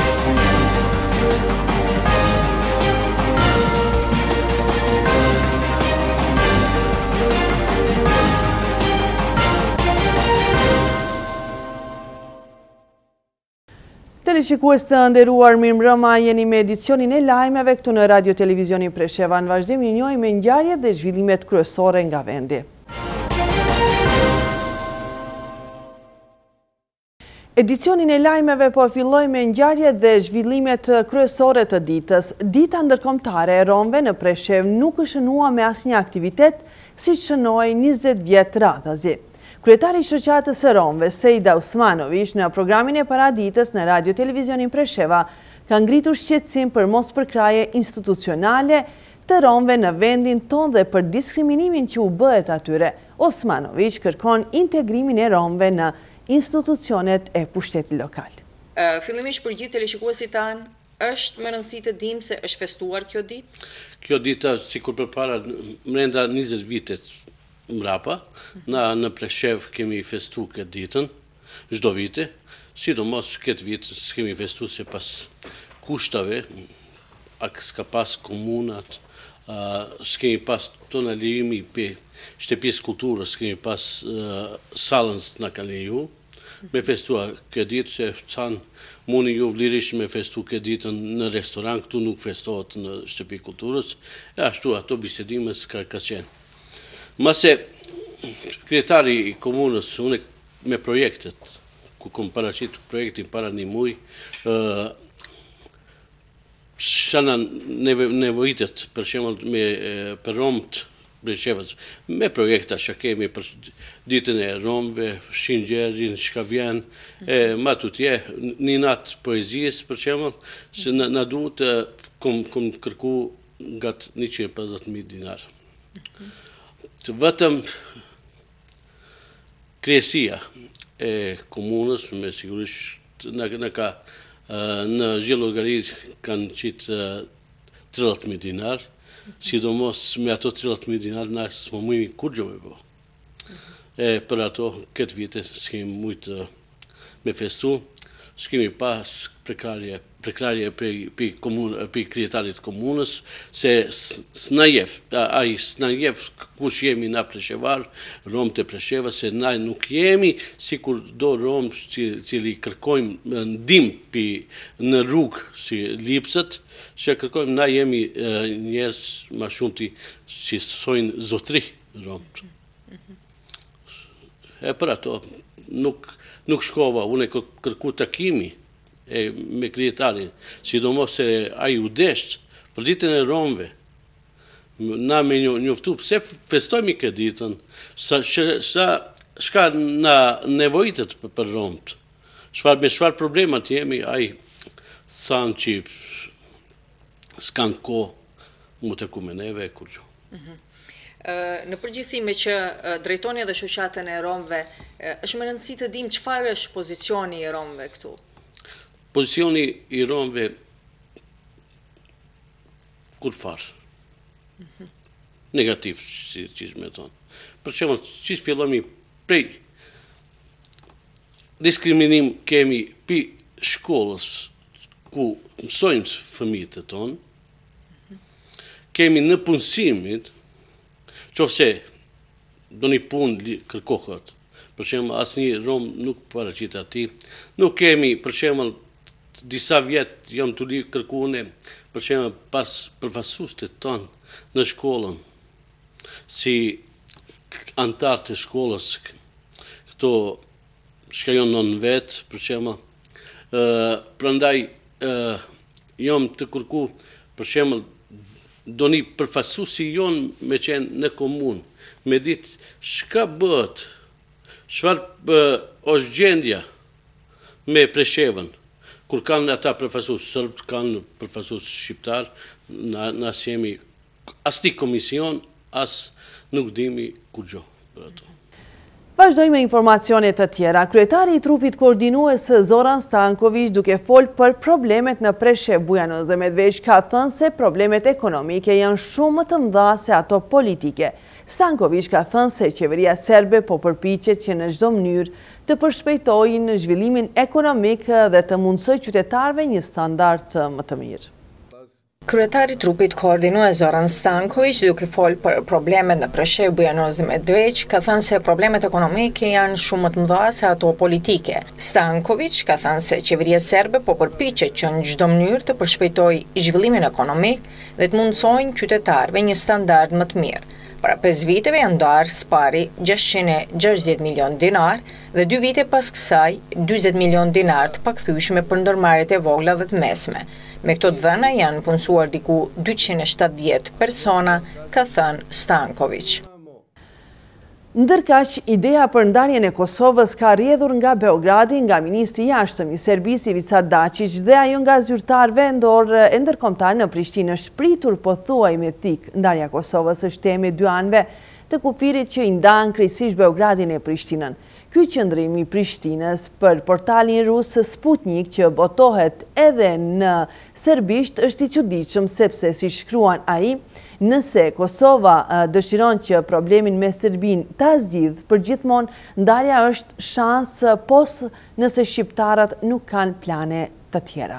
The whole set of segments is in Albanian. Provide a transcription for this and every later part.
Teleshikues të nderuar, mirëmbrëma, jeni me edicionin e lajmeve këtu në Radio Televizionin Presheva. Në vazhdim njohim me ngjarjet dhe zhvillimet kryesore nga vendi. Edicionin e lajmeve po filloj me ngjarjet dhe zhvillimet kryesore të ditës. Dita ndërkombëtare e romëve në Preshev nuk u shënua me asnjë aktivitet, siç shënoi 20 vjet radhazi. Kryetari i shoqatës së romëve, Sejda Usmanović, në programin e paraditës në Radio Televizionin Presheva, ka ngritur shqetësim për mospërkraje institucionale të romëve në vendin tonë dhe për diskriminimin që u bëhet atyre. Usmanović kërkon integrimin e romëve në institucionet e pushtetit lokal. Fillimisht për gjithë teleshikuesit tanë, është më rëndësi të dimë se është festuar kjo ditë? Kjo dita, sikur përpara brenda 20 vitet mrapa, na në Preshev kemi festu këtë ditën, çdo vite, sidomos këtë vit s'kemi festu se pas kushtave, s'ka pas komunat, s'kemi pas tonalimi për shtëpisë kulturës, s'kemi pas sallën s'na kanë leju, me festua këtë ditë, se thanë muni ju vlirisht me festu këtë ditën në restoran, këtu nuk festohet në shtëpi kulturës, e ashtu ato bisedime s'ka qenë. Mase kryetari i komunës, unë me projektet, ku kom paraqit projektin para një muj, shana nevojitet për shembull për romët Preshevës, me projekta që kemi për ditën e romëve, Shingjerin, çka vjen, ma tutje, një natë poezisë për shembull, se na duhet kom kërku gat 150.000 dinar. Vetëm kryesia e komunës, me sigurisht në gjithë llogari kanë qitë 30.000 dinar, sidomos me ato 30.000 dinar na s'më mujmi kur gjo me bo. Për ato këtë vite s'kemi mujtë me festu, s'kemi pas prekarje për kryetarit komunës, se s'najev kush jemi na Preshevar, romë të Presheva, se na nuk jemi si kur do romë cili kërkojmë ndihmë në rrugë si lipsët, që kërkojmë na jemi njerëz ma shumëti si sojnë zotri romë. Për ato nuk shkova, unë e kërku takimi me kryetarin, sidomos se ai u desht për ditën e romëve, na me njoftu pse festojmë këtë ditën, shka na nevojitet për romët, me çfarë problemat jemi, ai thanë që s'kan kohë mu të ku me neve e kur gjo. Në përgjithësi me që drejtoni edhe shoqatën e romëve, është më rëndësi të dimë çfarë është pozicioni i romëve këtu? Pozicioni i romëve kur farë. Negativ, që me tonë. Për shembull, që fillomi prej diskriminim kemi pi shkollës ku mësojnë fëmijët e tonë, kemi në punësimit, qofse do një punë kërkohet, për shembull, asnjë rom nuk paraqit ati, nuk kemi, për shembull, disa vjet jam të li kërkune, për shembull, pas përfaqësuesit tonë në shkollën, si antar të shkollës, këto shkajon në vetë, për shembull, prandaj jam të kërku, për shembull, do një përfaqësuesi jon me qenë në komunë, me ditë çka bëhet, çfarë është gjendja me Preshevën, kur kanë ata përfaqësues sërbë, kanë përfaqësues shqiptar, na jemi as ti komision, as nuk dimi kur gjo për ato. Vazhdojmë me informacionet të tjera. Kryetari i trupit koordinues Zoran Stanković, duke folë për problemet në Preshev, Bujanoz dhe Medveç, ka thënë se problemet ekonomike janë shumë më të mëdha se ato politike. Stanković ka thënë se qeveria serbe po përpiqet që në çdo mënyrë të përshpejtojë në zhvillimin ekonomik dhe të mundsoj qytetarëve një standard më të mirë. Kryetari i trupit koordinues Zoran Stanković, duke folë për problemet në Preshev, Bujanoz dhe Medveç, ka thënë se problemet ekonomike janë shumë më të mëdha se ato politike. Stanković ka thënë se qeveria serbe po përpiqet që në çdo mënyrë të përshpejtojë zhvillimin ekonomik dhe të mundsojnë qytetarëve një standard më të mirë. Para 5 viteve janë ndarë spari 660 milion dinar dhe 2 vite pas kësaj 20 milion dinar të pakthyeshme për ndërmarrjet e vogla dhe të mesme. Me këto të dhëna janë punësuar diku 270 persona, ka thënë Stanković. Ndërkaq, ideja për ndarjen e Kosovës ka rrjedhur nga Beogradi, nga ministri i jashtëm i Serbisë Ivica Dačić dhe ajo nga zyrtar vendor e ndërkombëtar në Prishtinë. Shpritur pothuaj me thik, ndarja e Kosovës është temë e dy anëve të kufirit që i ndan krejtësisht Beogradin e Prishtinën. Ky qëndrim i Prishtinës për portalin rus Sputnik, që botohet edhe në serbisht, është i çuditshëm sepse, si shkruan ai, nëse Kosova dëshiron që problemin me Serbin ta zgjidhë përgjithmonë, ndarja është shans pos nëse shqiptarët nuk kanë plane të tjera.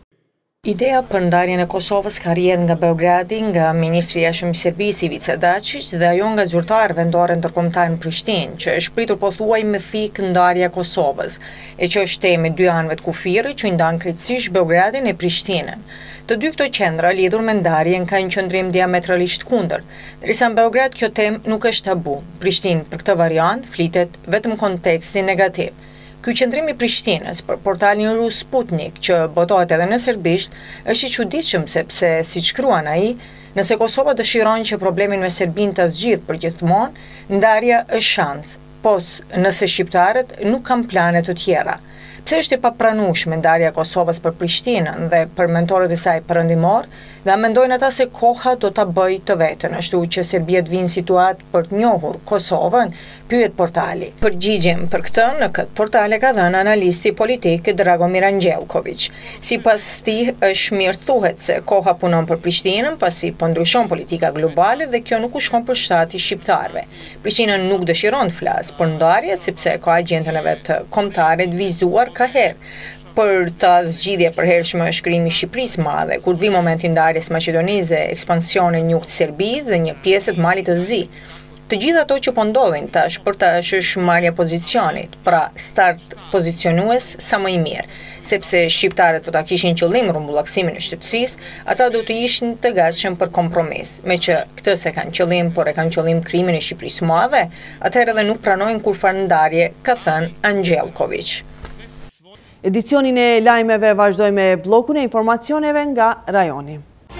Ideja për ndarjen e Kosovës ka rrjedhur nga Beogradi, nga ministri i jashtëm i Serbisë Ivica Dačić dhe ajo nga zyrtar vendor ndërkombëtar në Prishtinë, që është pritur pothuaj me thik ndarja e Kosovës, e që është temë e dy anëve të kufirit që i ndan krejtësisht Beogradin e Prishtinën. Të dy këto qendra lidhur me ndarjen kanë një qëndrim diametralisht kundërt, ndërsa në Beograd kjo temë nuk është tabu. Prishtinë për këtë variant flitet vetëm konteksti negativ. Ky qëndrim i Prishtinës për portalin rus Sputnik, që botohet edhe në serbisht, është i çuditshëm sepse, siç shkruan ai, nëse Kosova dëshiron që problemin me Serbinë ta zgjidhë përgjithmonë, ndarja është shans, pos nëse shqiptarët nuk kanë plane të tjera. Pse është e papranueshme ndarja e Kosovës për Prishtinën dhe për mentorët e saj perëndimor, dhe mendojnë ata se koha do ta bëjë të vetën, ashtu që Serbia të vinë situatë për të njohur Kosovën, pyet portali. Përgjigjem për këtë në këtë portale ka dhënë analisti politik Dragomir Angelković. Sipas tij, është mirë thuhet se koha punon për Prishtinën, pasi po ndryshon politika globale dhe kjo nuk u shkon për shtati shqiptarëve. Prishtina nuk dëshiron të flasë për ndarje sepse ka agjendën e vet kombëtare të vizuar ka herë. Për ta zgjidhje përhershme është krijimi i Shqipërisë madhe, kur vi momenti i ndarjes Maqedonisë dhe ekspansioni në jug të Serbisë dhe një pjesë të Malit të Zi. Të gjitha ato që po ndodhin tash për tash është marrja pozicionit, pra start pozicionues sa më i mirë, sepse shqiptarët po ta kishin qëllim rrumbullaksimin e shtetësisë, ata do të ishin të gatshëm për kompromis. Me që këtë se kanë qëllim, por e kanë qëllim krimin e Shqipërisë madhe, atëherë edhe nuk pranojnë kurfar ndarje, ka thënë Angelković. Edicionin e lajmeve vazhdoj me bllokun e informacioneve nga rajoni.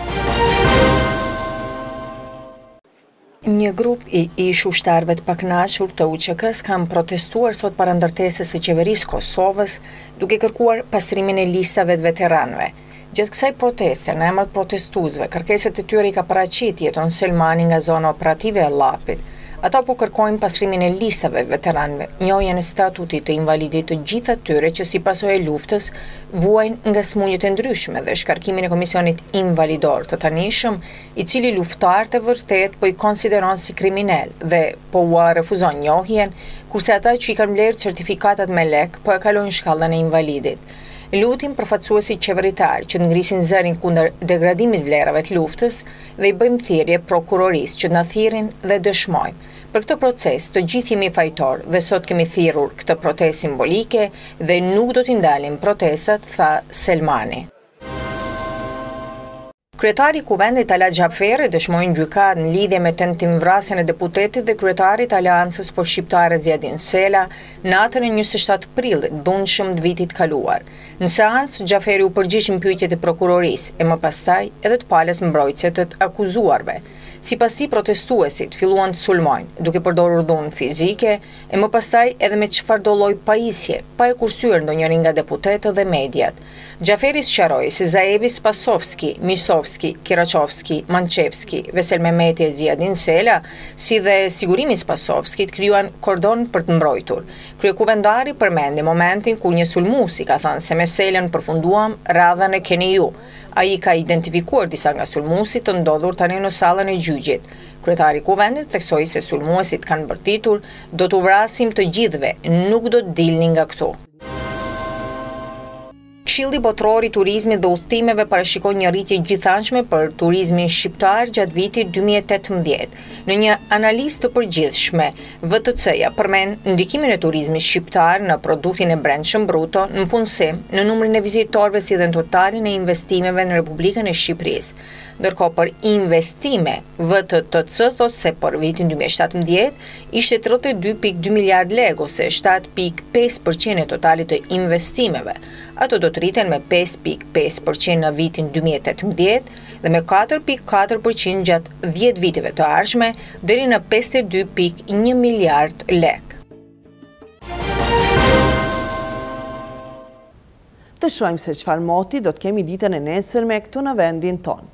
Një grup i ish ushtarëve të pakënaqur të UÇK-s kanë protestuar sot para ndërtesës së qeverisë Kosovës, duke kërkuar pastrimin e listave të veteranëve. Gjatë kësaj proteste, në emër të protestuesve, kërkesat e tyre i ka paraqit jeton Selmani nga zona operative e Llapit. Ata po kërkojnë pastrimin e listave veteranëve, njohjen e statutit të invalidit të gjithë atyre që si pasojë e luftës vuajnë nga smundjet e ndryshme dhe shkarkimin e komisionit invalidor të tanishëm, i cili luftarët e vërtet po i konsideron si kriminal dhe po ua refuzon njohjen, kurse ata që i kanë mbledhur certifikatat me lek po e kalojnë shkallën e invalidit. Lutim përfaqësuesit qeveritar që të ngrisin zërin kundër degradimit vlerave të luftës dhe i bëjmë thirrje prokurorisë që na thirrin dhe dëshmojmë. Për këtë proces të gjithë jemi fajtor dhe sot kemi thirrur këtë protestë simbolike dhe nuk do t'i ndalim protestat, tha Selmani. Kryetari i Kuvendit Ala Xhaferi dëshmoi në gjykatë në lidhje me tentimvrasjen e deputetit dhe kryetarit të Aleancës për Shqiptarët Zjadin Sela natën e 27 prillit dhunshëm të vitit kaluar. Në seancë Xhaferi u përgjigj në pyetjet e prokurorisë e më pastaj edhe të palës mbrojtëse të akuzuarve. Sipas tij, protestuesit filluan të sulmojnë, duke përdorur dhunë fizike e më pastaj edhe me çfarëdo lloj pajisje, pa e kursyer ndonjërin nga deputetët dhe mediat. Xhaferi sqaroi se Zaevi Spasovski, Misov Kosovski, Kiraqovski, Manqevski, Vesel Mehmeti e Ziadin Sela, si dhe Sigurimi Spasovskit krijuan kordon për të mbrojtur. Kryekuvendari përmendi momentin kur një sulmuesi ka thënë se me Selën përfunduam, radhën e keni ju. Ai ka identifikuar disa nga sulmuesit të ndodhur tani në sallën e gjyqit. Kryetari i kuvendit theksoi se sulmuesit kanë bërtitur, do t'u vrasim të gjithëve, nuk do të dilni nga këtu. Këshilli Botëror i Turizmit dhe Udhëtimeve parashikon një rritje gjithanshme për turizmin shqiptar gjatë vitit 2018. Në një analizë të përgjithshme, VTC-ja përmend ndikimin e turizmit shqiptar në produktin e brendshëm bruto, në punësim, në numrin e vizitorëve si dhe në totalin e investimeve në Republikën e Shqipërisë. Ndërkohë për investime, VTTC thot se për vitin 2017 ishte 32.2 miliard lekë ose 7.5% e totalit të investimeve. Ato do të rriten me 5.5% në vitin 2018 dhe me 4.4% gjatë 10 viteve të ardhshme deri në 52.1 miliard lekë. Të shohim se çfarë moti do të kemi ditën e nesërme këtu në vendin tonë.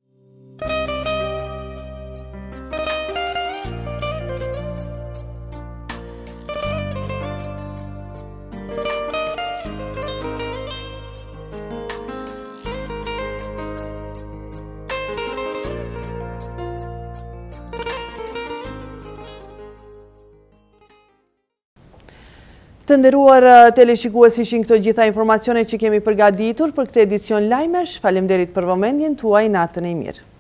Të nderuar teleshikues, ishin këto gjitha informacionet që kemi përgatitur për këtë edicion lajmesh. Faleminderit për vëmendjen tuaj, natën e mirë.